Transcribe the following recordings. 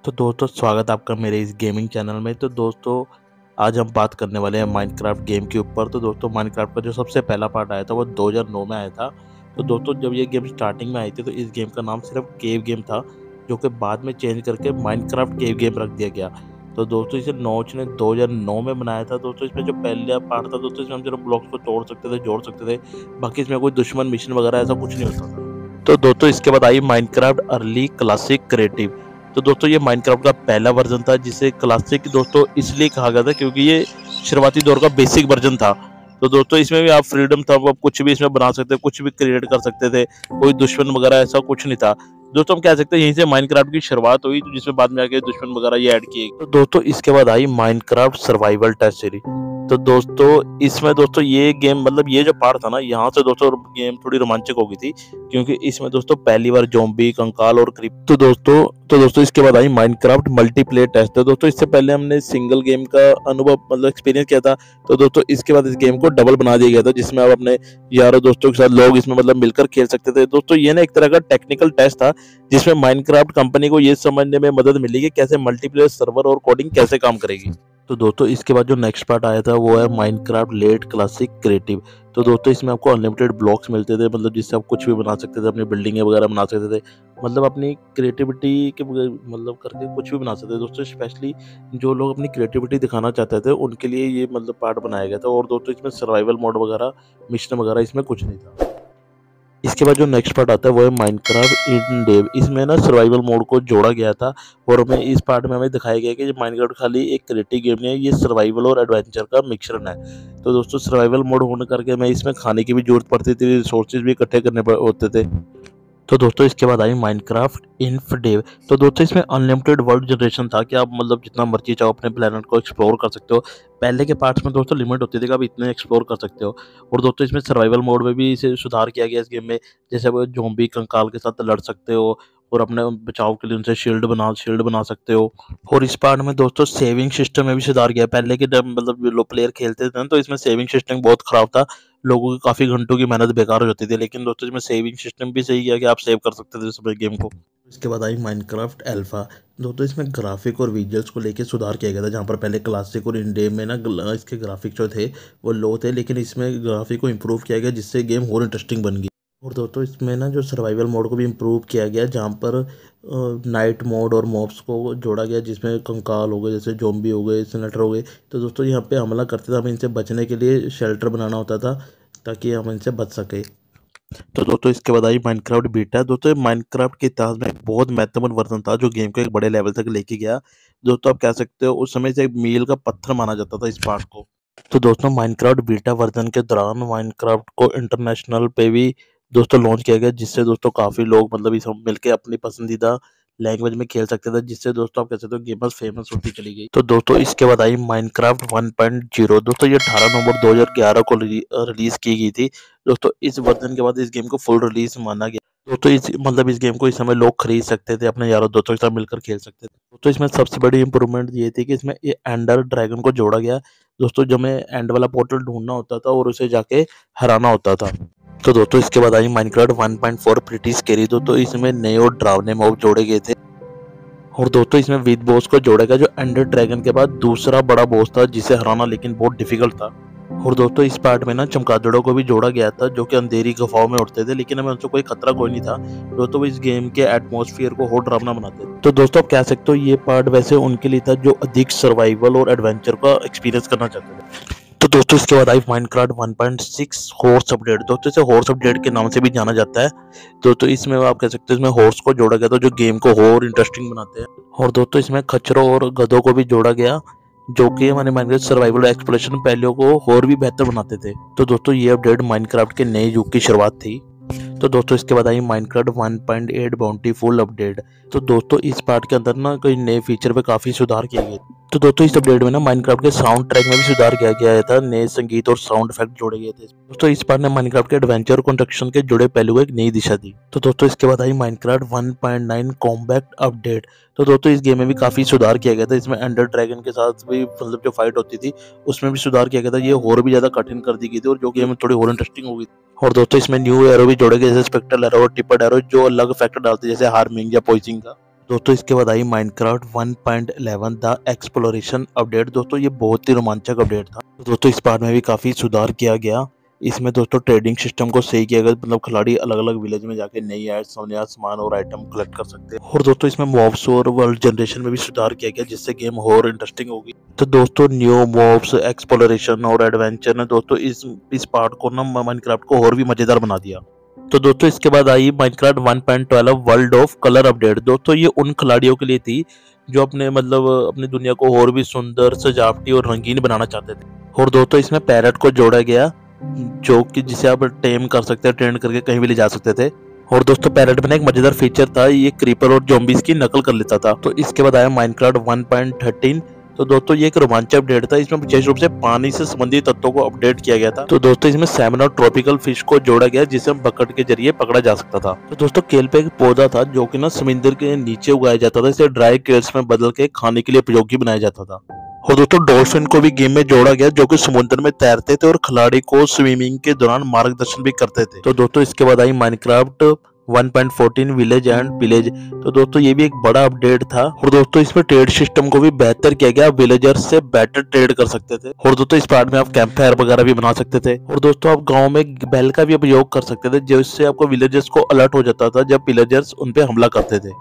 तो दोस्तों स्वागत है आपका मेरे इस गेमिंग चैनल में। तो दोस्तों आज हम बात करने वाले हैं माइनक्राफ्ट गेम के ऊपर। तो दोस्तों माइनक्राफ्ट का जो सबसे पहला पार्ट आया था वो 2009 में आया था। तो दोस्तों जब ये गेम स्टार्टिंग में आई थी तो इस गेम का नाम सिर्फ केव गेम था, जो कि बाद में चेंज करके माइनक्राफ्ट केव गेम रख दिया गया। तो दोस्तों इसे नॉच ने 2009 में बनाया था। दोस्तों इसमें जो पहला पार्ट था दोस्तों इसमें हम सिर्फ ब्लॉक्स को तोड़ सकते थे, जोड़ सकते थे, बाकी इसमें कोई दुश्मन मिशन वगैरह ऐसा कुछ नहीं होता था। तो दोस्तों इसके बाद आई माइनक्राफ्ट अर्ली क्लासिक क्रिएटिव। तो दोस्तों ये माइनक्राफ्ट का पहला वर्जन था जिसे क्लासिक दोस्तों इसलिए कहा गया था क्योंकि ये शुरुआती दौर का बेसिक वर्जन था। तो दोस्तों इसमें भी आप फ्रीडम था, आप कुछ भी इसमें बना सकते थे, कुछ भी क्रिएट कर सकते थे, कोई दुश्मन वगैरह ऐसा कुछ नहीं था। दोस्तों हम कह सकते हैं यहीं से माइनक्राफ्ट की शुरुआत हुई, जिसमें बाद में आके दुश्मन वगैरह ये ऐड किए। तो दोस्तों इसके बाद आई माइनक्राफ्ट सर्वाइवल टेस्ट सीरीज। तो दोस्तों इसमें दोस्तों ये गेम मतलब ये जो पार्ट था ना, यहाँ से दोस्तों गेम थोड़ी रोमांचक हो गई थी क्योंकि इसमें दोस्तों पहली बार ज़ॉम्बी, कंकाल और क्रीप। तो दोस्तों इसके बाद आई माइनक्राफ्ट मल्टीप्लेयर टेस्ट। तो दोस्तों इससे पहले हमने सिंगल गेम का अनुभव मतलब एक्सपीरियंस किया था। तो दोस्तों इसके बाद इस गेम को डबल बना दिया गया था, जिसमें आप अपने यारों दोस्तों के साथ लोग इसमें मतलब मिलकर खेल सकते थे। दोस्तों ये ना एक तरह का टेक्निकल टेस्ट था जिसमें माइनक्राफ्ट कंपनी को ये समझने में मदद मिली कि कैसे मल्टीप्लेयर सर्वर और कोडिंग कैसे काम करेगी। तो दोस्तों इसके बाद जो नेक्स्ट पार्ट आया था वो है माइनक्राफ्ट लेट क्लासिक क्रिएटिव। तो दोस्तों इसमें आपको अनलिमिटेड ब्लॉक्स मिलते थे, मतलब जिससे आप कुछ भी बना सकते थे, अपनी बिल्डिंगें वगैरह बना सकते थे, मतलब अपनी क्रिएटिविटी के मतलब करके कुछ भी बना सकते थे। दोस्तों स्पेशली जो लोग अपनी क्रिएटिविटी दिखाना चाहते थे उनके लिए ये मतलब पार्ट बनाया गया था। और दोस्तों इसमें सर्वाइवल मोड वगैरह, मिशन वगैरह इसमें कुछ नहीं था। इसके बाद जो नेक्स्ट पार्ट आता है वो है माइनक्राफ्ट इन डेव। इसमें ना सर्वाइवल मोड को जोड़ा गया था और हमें इस पार्ट में हमें दिखाया गया कि माइनक्राफ्ट खाली एक क्रिएटिव गेम नहीं है, ये सर्वाइवल और एडवेंचर का मिक्सचर है। तो दोस्तों सर्वाइवल मोड होने करके हमें इसमें खाने की भी जरूरत पड़ती थी, रिसोर्सेज भी इकट्ठे करने होते थे। तो दोस्तों इसके बाद आई माइनक्राफ्ट इन्फडेव। तो दोस्तों इसमें अनलिमिटेड वर्ल्ड जनरेशन था कि आप मतलब जितना मर्जी चाहो अपने प्लेनेट को एक्सप्लोर कर सकते हो। पहले के पार्ट्स में दोस्तों लिमिट होती थी कि आप इतने एक्सप्लोर कर सकते हो। और दोस्तों इसमें सर्वाइवल मोड में भी इसे सुधार किया गया इस गेम में, जैसे आप ज़ॉम्बी कंकाल के साथ लड़ सकते हो और अपने बचाव के लिए उनसे शील्ड बना सकते हो। और इस पार्ट में दोस्तों सेविंग सिस्टम में भी सुधार किया। पहले के टाइम मतलब जो लोग प्लेयर खेलते थे ना, तो इसमें सेविंग सिस्टम बहुत खराब था, लोगों की काफ़ी घंटों की मेहनत बेकार हो जाती थी। लेकिन दोस्तों इसमें सेविंग सिस्टम भी सही किया कि आप सेव कर सकते थे समय गेम को। इसके बाद आई माइनक्राफ्ट अल्फा। दोस्तों इसमें ग्राफिक और विजुअल्स को लेके सुधार किया गया था, जहाँ पर पहले क्लासिक और इन-डे में ना इसके ग्राफिक जो थे वो लो थे, लेकिन इसमें ग्राफिक को इम्प्रूव किया गया जिससे गेम और इंटरेस्टिंग बन गई। और दोस्तों इसमें ना जो सर्वाइवल मोड को भी इम्प्रूव किया गया, जहाँ पर नाइट मोड और मॉब्स को जोड़ा गया, जिसमें कंकाल हो गए, जैसे ज़ॉम्बी हो गए, सिनेटर हो गए। तो दोस्तों यहाँ पे हमला करते थे, हमें इनसे बचने के लिए शेल्टर बनाना होता था ताकि हम इनसे बच सके। तो दोस्तों इसके बाद आई माइनक्राफ्ट बीटा। दोस्तों माइनक्राफ्ट के इतिहास में एक बहुत महत्वपूर्ण वर्जन था जो गेम को एक बड़े लेवल तक लेके गया। दोस्तों आप कह सकते हो उस समय से एक मील का पत्थर माना जाता था इस पार्ट को। तो दोस्तों माइनक्राफ्ट बीटा वर्जन के दौरान माइनक्राफ्ट को इंटरनेशनल पे भी दोस्तों लॉन्च किया गया, जिससे दोस्तों काफ़ी लोग मतलब इस मिलके अपनी पसंदीदा लैंग्वेज में खेल सकते थे, जिससे दोस्तों आप कह सकते हो गेमर्स फेमस होती चली गई। तो दोस्तों इसके बाद आई माइनक्राफ्ट 1.0। दोस्तों ये 18 नवंबर 2011 को रिलीज की गई थी। दोस्तों इस वर्जन के बाद इस गेम को फुल रिलीज माना गया। दोस्तों इस गेम को इस समय लोग खरीद सकते थे, अपने यारों दोस्तों के साथ मिलकर खेल सकते थे। तो इसमें सबसे बड़ी इंप्रूवमेंट ये थी कि इसमें ये एंडर ड्रैगन को जोड़ा गया। दोस्तों जब हमें एंड वाला पोर्टल ढूंढना होता था और उसे जाके हराना होता था। तो दोस्तों इसके बाद आई माइनक्राफ्ट 1.4 प्रिटी स्कैरी। दोस्तों इसमें नए और डरावने मॉब जोड़े गए थे। और दोस्तों इसमें विद बॉस को जोड़ा गया, जो एंडर ड्रैगन के बाद दूसरा बड़ा बॉस था जिसे हराना लेकिन बहुत डिफिकल्ट था। और दोस्तों इस पार्ट में ना चमगादड़ों को भी जोड़ा गया था, जो कि अंधेरी गुफाओं में उड़ते थे, लेकिन हमें उनसे कोई खतरा कोई नहीं था। दोस्तों इस गेम के एटमॉस्फेयर को और डरावना बनाते थे। तो दोस्तों आप कह सकते हो ये पार्ट वैसे उनके लिए था जो अधिक सर्वाइवल और एडवेंचर का एक्सपीरियंस करना चाहते थे। तो दोस्तों इसके बाद आई माइनक्राफ्ट 1.6 हॉर्स अपडेट। दोस्तों इसे हॉर्स अपडेट के नाम से भी जाना जाता है। दोस्तों इसमें आप कह सकते हो इसमें हॉर्स को जोड़ा गया था जो गेम को और इंटरेस्टिंग बनाते हैं। और दोस्तों इसमें खच्चरों और गधों को भी जोड़ा गया, जो कि हमारे माइनक्राफ्ट सर्वाइवल एक्सप्लोरेशन पहले को और भी बेहतर बनाते थे। तो दोस्तों ये अपडेट माइनक्राफ्ट के नए युग की शुरुआत थी। तो दोस्तों इसके बाद आई माइनक्राफ्ट 1.8 बाउंटीफुल अपडेट। तो दोस्तों इस पार्ट के अंदर ना कई नए फीचर पे काफ़ी सुधार किए गए। तो दोस्तों इस अपडेट में ना माइनक्राफ्ट के साउंड ट्रैक में भी सुधार किया गया था, नए संगीत और साउंड इफेक्ट जोड़े गए थे। दोस्तों इस पार्ट ने माइनक्राफ्ट के एडवेंचर कंस्ट्रक्शन के जुड़े पहलू को एक नई दिशा दी। तो दोस्तों इसके बाद आई माइनक्राफ्ट 1.9 कॉम्बैट अपडेट। तो दोस्तों इस गेम में भी काफ़ी सुधार किया गया था। इसमें एंडर ड्रैगन के साथ भी मतलब जो फाइट होती थी उसमें भी सुधार किया गया था, ये और भी ज़्यादा कठिन कर दी गई थी और जो गेम थोड़ी और इंटरेस्टिंग हो गई। और दोस्तों इसमें न्यू एरो भी जोड़े गए, जैसे स्पेक्ट्रल एरो और टिपर एरो, जो अलग इफेक्ट डालते हैं जैसे हार्मिंग या पॉइजनिंग का। दोस्तों इसके बाद आई माइनक्राफ्ट 1.11 द एक्सप्लोरेशन अपडेट। दोस्तों ये बहुत ही रोमांचक अपडेट था। दोस्तों इस पार्ट में भी काफ़ी सुधार किया गया। इसमें दोस्तों ट्रेडिंग सिस्टम को सही किया गया, मतलब खिलाड़ी अलग अलग विलेज में जाके नई एड्स नया सामान और आइटम कलेक्ट कर सकते हैं। और दोस्तों इसमें मॉब्स और वर्ल्ड जनरेशन में भी सुधार किया गया, जिससे गेम और इंटरेस्टिंग होगी। तो दोस्तों न्यू मॉब्स, एक्सप्लोरेशन और एडवेंचर ने दोस्तों इस पार्ट को ना माइनक्राफ्ट को और भी मजेदार बना दिया। तो दोस्तों इसके बाद आई Minecraft 1.12 world of colour update. दोस्तों ये उन खिलाड़ियों के लिए थी जो अपनी दुनिया को और भी सुंदर, सजावटी और रंगीन बनाना चाहते थे। और दोस्तों इसमें पैरट को जोड़ा गया, जो कि जिसे आप टेम कर सकते हैं, ट्रेन करके कहीं भी ले जा सकते थे। और दोस्तों पैरट में एक मजेदार फीचर था, ये क्रीपर और ज़ॉम्बीज की नकल कर लेता था। तो इसके बाद आया माइनक्राफ्ट 1.13। तो दोस्तों ये एक रोमांचक अपडेट था। इसमें विशेष रूप से पानी से संबंधित तत्वों को अपडेट किया गया था। तो दोस्तों इसमें सैमन और ट्रॉपिकल फिश को जोड़ा गया, जिसे बकेट के जरिए पकड़ा जा सकता था। तो दोस्तों केल पे एक पौधा था जो कि ना समुद्र के नीचे उगाया जाता था। इसे ड्राई केल्स में बदल के खाने के लिए उपयोगी बनाया जाता था। और दोस्तों डॉल्फिन को भी गेम में जोड़ा गया, जो कि समुद्र में तैरते थे और खिलाड़ी को स्विमिंग के दौरान मार्गदर्शन भी करते थे। तो दोस्तों इसके बाद आई माइनक्राफ्ट 1.14 विलेज एंड विलेज। तो दोस्तों ये भी एक बड़ा अपडेट था। और दोस्तों इसमें ट्रेड सिस्टम को भी बेहतर किया गया, विलेजर्स से बेटर ट्रेड कर सकते थे। और दोस्तों इस पार्ट में आप कैंप फायर वगैरह भी बना सकते थे। और दोस्तों आप गांव में बेल का भी उपयोग कर सकते थे, जिससे आपको विलेजर्स को अलर्ट हो जाता था जब विलेजर्स उन पे हमला करते थे।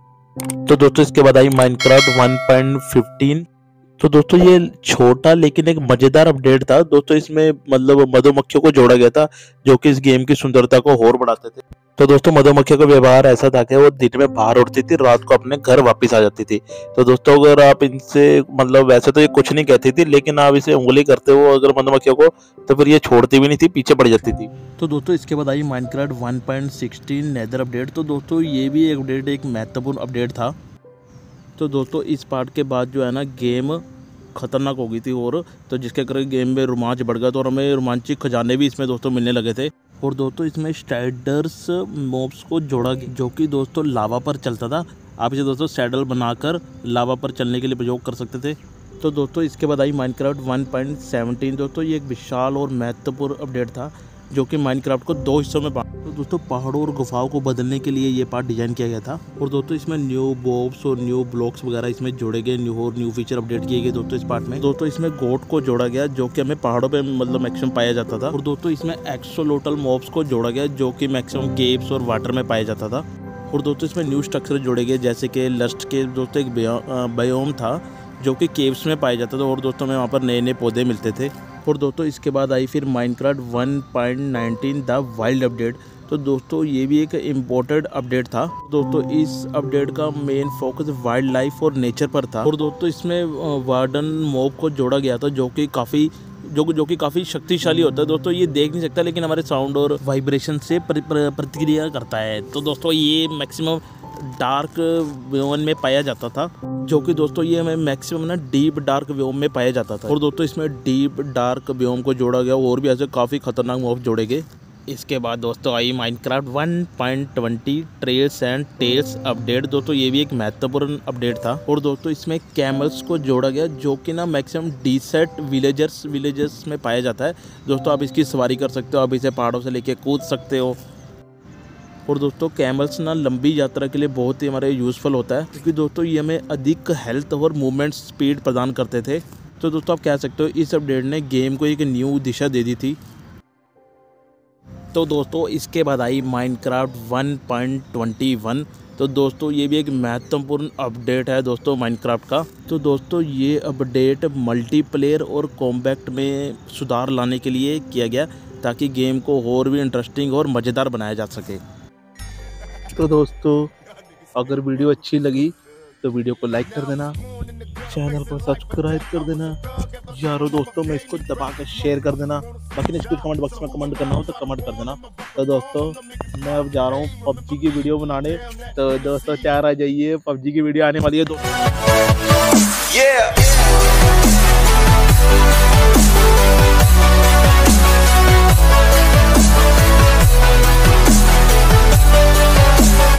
तो दोस्तों इसके बाद आई माइनक्राफ्ट 1.15। तो दोस्तों ये छोटा लेकिन एक मजेदार अपडेट था। दोस्तों इसमें मधुमक्खियों को जोड़ा गया था, जो कि इस गेम की सुंदरता को और बढ़ाते थे। तो दोस्तों मधुमक्खियों का व्यवहार ऐसा था कि वो दिन में बाहर उड़ती थी, रात को अपने घर वापस आ जाती थी। तो दोस्तों अगर आप इनसे वैसे तो ये कुछ नहीं कहती थी, लेकिन आप इसे उंगली करते हो अगर मधुमक्खियों को, तो फिर ये छोड़ती भी नहीं थी, पीछे पड़ जाती थी। तो दोस्तों इसके बाद आई माइनक्राफ्ट 1.16 नेदर अपडेट। तो दोस्तों ये भी एक अपडेट, एक महत्वपूर्ण अपडेट था। तो दोस्तों इस पार्ट के बाद जो है ना गेम खतरनाक हो गई थी, और तो जिसके कारण गेम में रोमांच बढ़ गया था और हमें रोमांचक खजाने भी इसमें दोस्तों मिलने लगे थे। और दोस्तों इसमें स्ट्राइडर्स मॉब्स को जोड़ा गया, जो कि दोस्तों लावा पर चलता था। आप इसे दोस्तों सैडल बनाकर लावा पर चलने के लिए प्रयोग कर सकते थे। तो दोस्तों इसके बाद आई माइनक्राफ्ट 1.17। दोस्तों ये एक विशाल और महत्वपूर्ण अपडेट था, जो कि माइनक्राफ्ट को 2 हिस्सों में बांटा। तो दोस्तों पहाड़ों और गुफाओं को बदलने के लिए ये पार्ट डिजाइन किया गया था। और दोस्तों इसमें न्यू बॉब्स और न्यू ब्लॉक्स वगैरह इसमें जोड़े गए, न्यू फीचर अपडेट किए गए दोस्तों इस पार्ट में। दोस्तों इसमें गोट को जोड़ा गया, जो कि हमें पहाड़ों पे मैक्सिमम पाया जाता था। और दोस्तों इसमें एक्सोलोटल मॉब्स को जोड़ा गया, जो कि मैक्सिमम केव्स और वाटर में पाया जाता था। और दोस्तों इसमें न्यू स्ट्रक्चर जोड़े गए, जैसे कि लस्ट के दोस्तों एक बायोम था, जो कि केव्स में पाया जाता था। और दोस्तों हमें वहाँ पर नए नए पौधे मिलते थे। और दोस्तों इसके बाद आई फिर माइनक्राफ्ट 1.19 द वाइल्ड अपडेट। तो दोस्तों ये भी एक इम्पोर्टेंट अपडेट था। दोस्तों इस अपडेट का मेन फोकस वाइल्ड लाइफ और नेचर पर था। और दोस्तों इसमें वार्डन मॉब को जोड़ा गया था, जो कि काफ़ी शक्तिशाली होता है। दोस्तों ये देख नहीं सकता, लेकिन हमारे साउंड और वाइब्रेशन से प्रतिक्रिया करता है। तो दोस्तों ये मैक्सिमम डार्क व्योम में पाया जाता था, जो कि दोस्तों ये हमें मैक्सिमम ना डीप डार्क व्योम में पाया जाता था। और दोस्तों इसमें डीप डार्क व्योम को जोड़ा गया, और भी ऐसे काफ़ी खतरनाक मॉब जोड़े गए। इसके बाद दोस्तों आई Minecraft 1.20 trails and tales update. दोस्तों ये भी एक महत्वपूर्ण अपडेट था। और दोस्तों इसमें कैमल्स को जोड़ा गया, जो कि ना मैक्सिमम डीसेट विलेजेस में पाया जाता है। दोस्तों आप इसकी सवारी कर सकते हो, आप इसे पहाड़ों से लेके कूद सकते हो। और दोस्तों कैमल्स ना लंबी यात्रा के लिए बहुत ही हमारे यूज़फुल होता है, क्योंकि दोस्तों ये हमें अधिक हेल्थ और मूवमेंट स्पीड प्रदान करते थे। तो दोस्तों आप कह सकते हो इस अपडेट ने गेम को एक न्यू दिशा दे दी थी। तो दोस्तों इसके बाद आई माइनक्राफ्ट 1.21। तो दोस्तों ये भी एक महत्वपूर्ण अपडेट है दोस्तों माइनक्राफ्ट का। तो दोस्तों ये अपडेट मल्टीप्लेयर और कॉम्बैट में सुधार लाने के लिए किया गया, ताकि गेम को और भी इंटरेस्टिंग और मज़ेदार बनाया जा सके। तो दोस्तों अगर वीडियो अच्छी लगी तो वीडियो को लाइक कर देना, चैनल को सब्सक्राइब कर देना, यारों दोस्तों में इसको दबा कर शेयर कर देना। बाकी कुछ कमेंट बॉक्स में कमेंट करना हो तो कमेंट कर देना। तो दोस्तों मैं अब जा रहा हूँ पबजी की वीडियो बनाने। तो दोस्तों तैयार आ जाइए, पबजी की वीडियो आने वाली है दोस्तों।